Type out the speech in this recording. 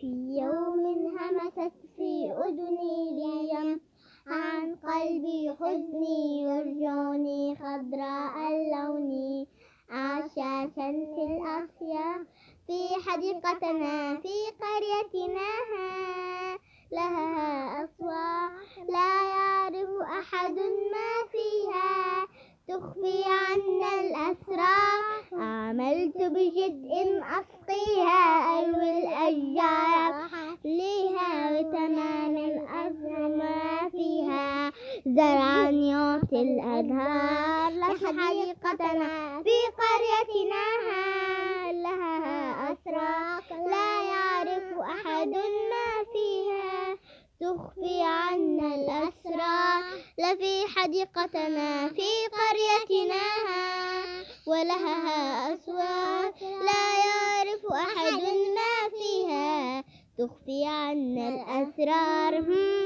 في يوم همست في أذني ليم عن قلبي حزني يرجوني خضراء اللون عشاشا في الأصياف في حديقتنا في قريتنا لها أصوات لا يعرف أحد ما فيها تخفي عنا الأسرار عملت بجد أسقيها أروي الأشجار ليها وتمام الأزهار ما فيها زرعا يعطي الأزهار لحديقتنا في قريتنا لها أسرار لا يعرف أحد ما فيها تخفي عنا الأسرار لفي حديقتنا في قريتنا ولها أصوات لا يعرف أحد ما فيها تخفي عنا الأسرار